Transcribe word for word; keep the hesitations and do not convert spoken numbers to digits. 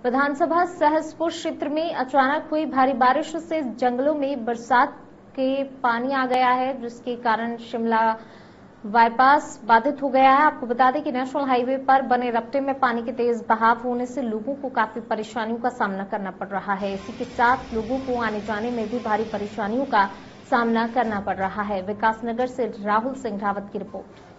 विधानसभा सहसपुर क्षेत्र में अचानक हुई भारी बारिश से जंगलों में बरसात के पानी आ गया है, जिसके कारण शिमला बाईपास बाधित हो गया है। आपको बता दें कि नेशनल हाईवे पर बने रपटे में पानी के तेज बहाव होने से लोगों को काफी परेशानियों का सामना करना पड़ रहा है। इसी के साथ लोगों को आने जाने में भी भारी परेशानियों का सामना करना पड़ रहा है। विकासनगर से राहुल सिंह रावत की रिपोर्ट।